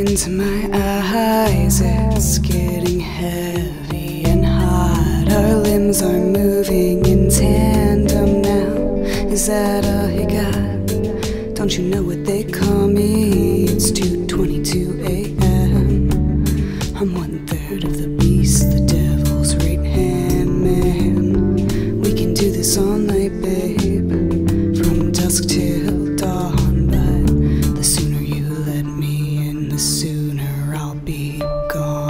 into my eyes, it's getting heavy and hot. Our limbs are moving in tandem now. Is that all you got? Don't you know what they call me? It's 2:22 a.m. I'm 1/3 of the beast, the devil's right hand man. We can do this all night, babe, from dusk till dawn. But the sooner you let me in, the sooner I'll be gone.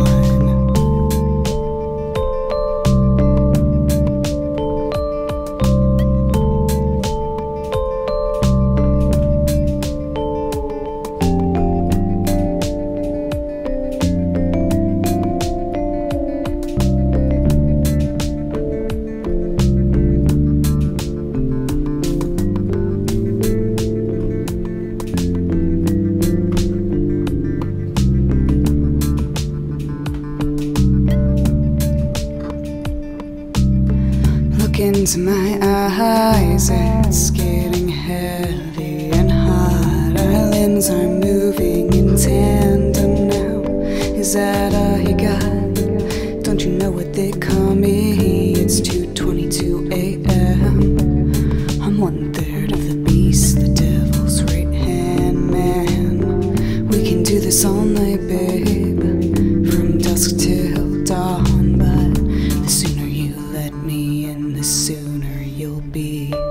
Look into my eyes, it's getting heavy and hot. Our limbs are moving in tandem now. Is that all you got? Don't you know what they call me? It's 2:22 a.m. I'm 1/3 of the beast, the devil's right hand man. We can do this all night, babe, from dusk till dawn. But the sooner you let me in, the sooner you'll be